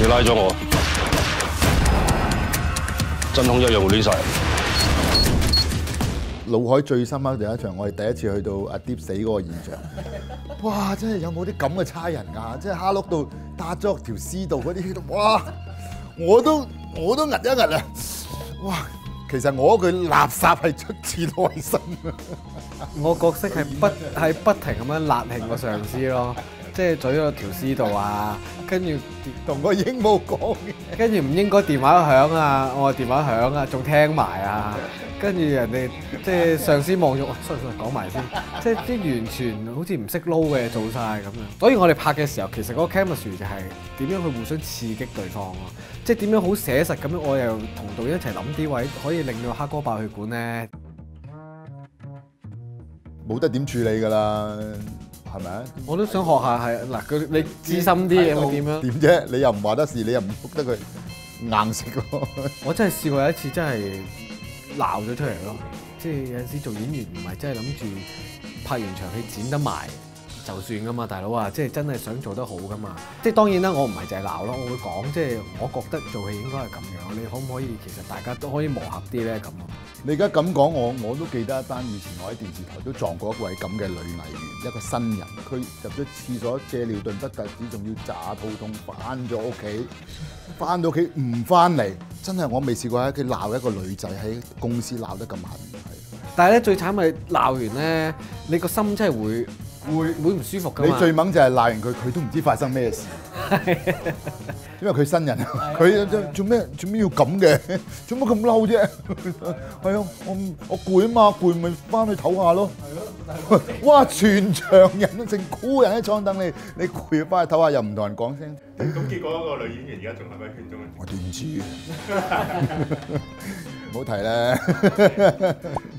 你拉咗我，真空一樣會亂晒。 腦海最深刻第一場，我係第一次去到阿 Deep 死嗰個現場。哇！真係有冇啲咁嘅差人㗎？即係蝦碌到搭咗條屍度嗰啲，哇！我都壓一壓啊！哇！其實我嗰句垃圾係出自內心啊！ 我角色係不停咁樣辣興個上司咯，即係嘴咗條屍度啊，跟住同個鸚鵡講嘅， 跟住唔應該電話響啊，我話電話響啊，仲聽埋啊，跟住人哋即係上司望咗，sorry 講埋先，即係啲完全好似唔識撈嘅做晒咁樣。所以我哋拍嘅時候，其實嗰個 chemistry 就係點樣去互相刺激對方咯，即係點樣好寫實咁樣，我又同導演一齊諗啲位可以令到黑哥爆血管咧。 冇得點處理㗎啦，係咪啊？ 我都想學下係嗱，佢你資深啲會點樣？ 點啫？你又唔話得事，你又唔復得佢硬食喎。 我真係試過有一次真係鬧咗出嚟咯，即係有陣時做演員唔係真係諗住拍完場戲剪得埋就算㗎嘛，大佬啊，即係真係想做得好㗎嘛。即係當然啦，我唔係淨係鬧咯，我會講即係我覺得做戲應該係咁樣，你可唔可以其實大家都可以磨合啲咧咁啊？ 你而家咁講，我都記得一單以前我喺電視台都撞過一位咁嘅女藝員，一個新人，佢入咗廁所借尿遁不特止，仲要炸肚痛返咗屋企，返到屋企唔返嚟，真係我未試過喺屋企鬧一個女仔喺公司鬧得咁狠，係。 但係咧最慘係鬧完咧，你個心真係會唔舒服㗎嘛？ 你最猛就係鬧完佢，佢都唔知發生咩事。因為佢新人，佢做咩要咁嘅？做乜咁嬲啫？係啊，我攰啊嘛，攰咪翻去唞下咯。係咯。哇！全場人都成箍人喺廠等你，你攰啊翻去唞下又唔同人講聲。 咁結果嗰個女演員而家仲係咪喺圈中咧？ 我點知？唔好提啦。